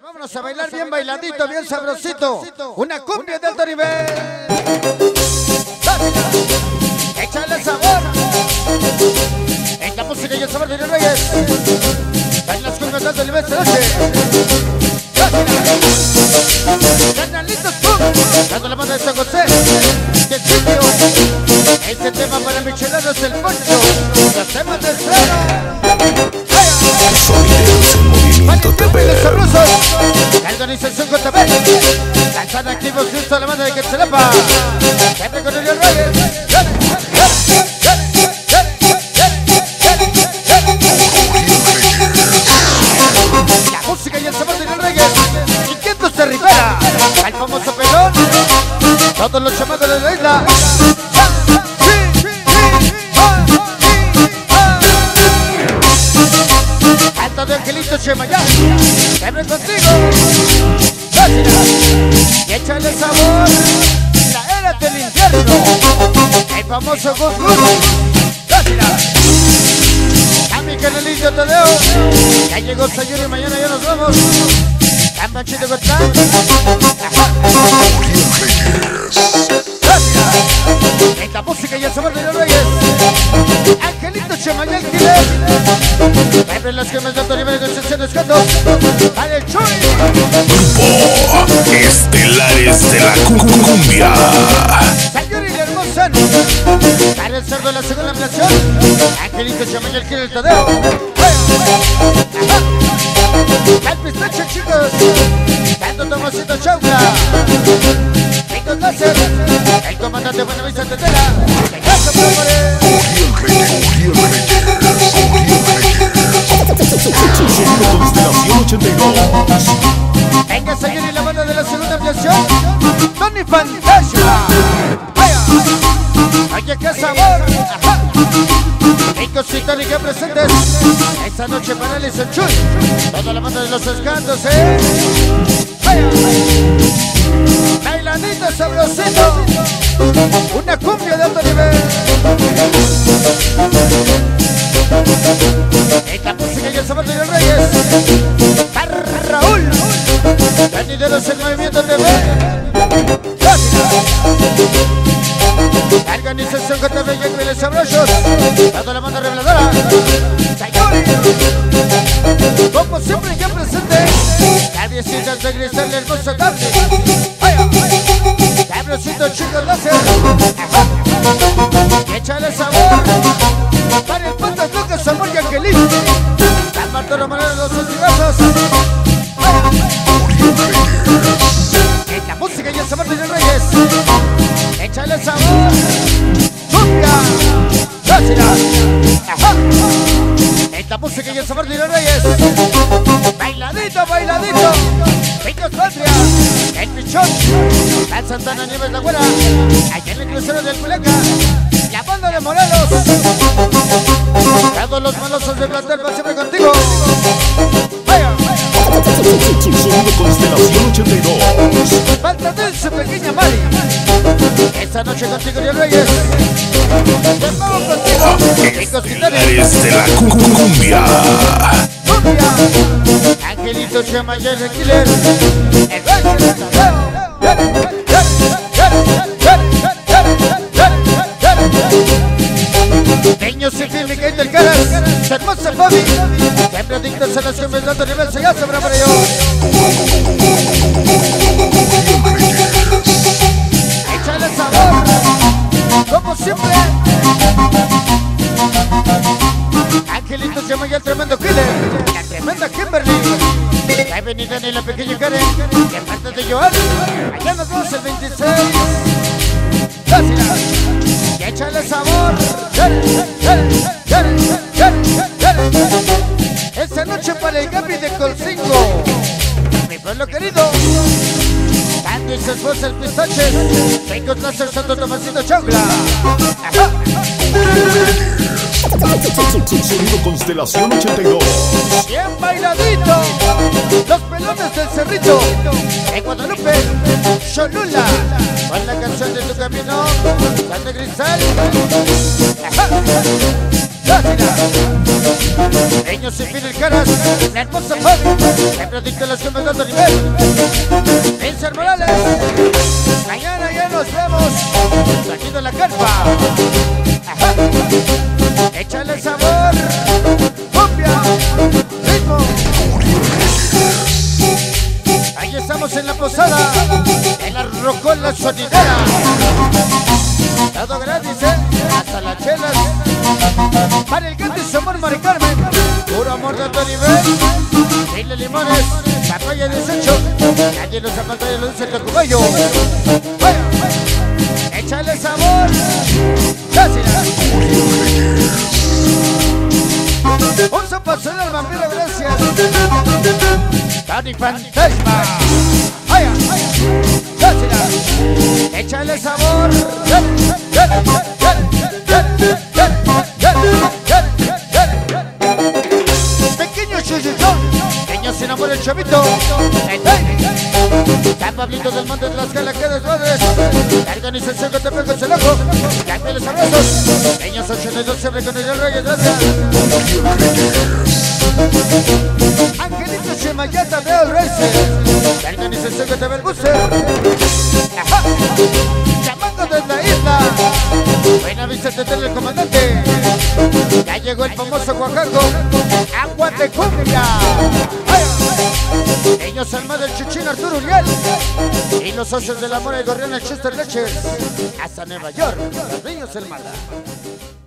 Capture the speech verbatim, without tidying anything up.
Vámonos a bailar bien bailadito, bien sabrosito. Una cumbia de alto nivel. Échale sabor. En la música y el sabor de los Reyes. En las cumbias de alto nivel esta noche. Canalitos, pum. Dando la mano de San José. Del sitio. Este tema para Michelados el Poncho. Los temas de estreno. Sonidos en movimiento T V. La organización J B. Lanzan activos listo a la banda de Quetzalapa. Siempre con Julio Reyes. La música y el sabor de los Reyes. Inquietos de Rivera. El famoso pelón. Todos los chamados de la isla. De Angelito Chemayá, siempre contigo. Y échale sabor, la era del infierno, el famoso Gus Gus. A mi canalito Tadeo, ya llegó Sayuri y mañana ya nos vamos. Tan Panchito Gotlán. En la música y el sabor de los Reyes, Angelito Chemayá, el killer. Siempre las gemas de alto nivel de sesiones gatos. Para el Chuy. Grupo Estelares de la Cumbia. Sayuri y Hermosa. Para el cerdo de la segunda ampliación. Angelito Chemayá, el killer Tadeo. El pistache, chicos. Dando Tomasito Chaula. Rico Láser. El comandante Buenavista Tetela. De casa por More. Constelación ochenta y dos. Venga, Sayuri y la banda de la segunda ampliación. Tony Fantasia. Vaya. Oye, qué sabor. Ajá. Ricos y Tony que presentes. Esta noche para el Chuy. Toda la banda de los escantos, eh. Vaya. Bailadito sabrosito. Una cumbia de alto nivel. En la música y el sabor de los Reyes. Para Raúl. Venideros en movimiento T V. La organización J B y Ángeles Sabrosos. Dando la banda reveladora. Como siempre ya presente. Cabiecitas de cristal, hermoso cable. Cabrosito chicos láser. Échale sabor. Para el Patas Lucas, Amor y Angelito. San Bartolo Moreno, los ostigazos. En la música y el sabor de los Reyes. Échale sabor. Cumbia. Gracias. Ajá. En la música y el sabor de los Reyes. Bailadito, bailadito. Ricos Patria. El Pichón. San Santana Nieves La Güera. Allá en el crucero del Culeca. La banda de Morelos. Todos los malosos de plantel van siempre contigo. Vaya. Sonido Constelación ochenta y dos. Falta de su pequeña Mari. Esta noche contigo, Río Reyes. Te vamos contigo. Ricos Estelares de la Cumbia. Cumbia. Angelito Chemayá, el killer. El Reyes. Niños sin fin, Miguel del Caras, hermosa Fabi, siempre adictos a las cumbias de alto nivel, se ya sobra para ellos. Échale sabor, como siempre. Angelito Chemayá, el tremendo killer, la tremenda Kimberly, la venida y la pequeña Karen, de parte de Joan, allá nos vemos el veintiséis. Gracias. Y échale sabor. Esta noche para el Gaby de Colcingo. Mi pueblo querido. Tanto y su esposa el pistache. Ricos láser Santo Tomasito Chaula. Ajá. Sonido Constelación ochenta y dos. Bien bailadito. Los pelones del Cerrito. En Guadalupe. Cholula. Con la canción de tu camino. Santa Cristal. Ajá. Niños sin fin el Caras. La hermosa Fabi. Siempre adicto a las cumbias de alto nivel. Vincent Morales. Mañana ya nos vemos. Aquí en la carpa. Ajá. Échale sabor. Cumbia. Ritmo. Ahí estamos en la posada. En la rocola sonidera. Todo gratis, ¿eh? Hasta las chelas. Para el canto y su amor, Mari Carmen. Puro amor de alto nivel. Chile limones. Papaya dieciocho. Nadie nos aparta de los dulces de Cubayo. Échale sabor. Dásela. Un zapazo al vampiro, gracias. Tony Fantasma. Vaya, dásela. Échale sabor. Pequeño chuchuchón. Pequeño se enamora el chavito. San Pablito del Monte de las Calaquedas Madres. La organización que te pega el ojo. Cámbiales abrazos. Pequeños ochenta y dos siempre con el Reyes. Gracias. Angelito Chemayata de El Racer. La organización que te ve el bucer. Ajá. Llamando desde la isla. Buena vista de el comandante. Ya llegó el famoso Oaxaco. Agua de cumbia. Ellos alma del Chuchín Arturo Uriel. Y los socios del amor de Gorriana Chester Leches. Hasta Nueva York. Los niños del Mala.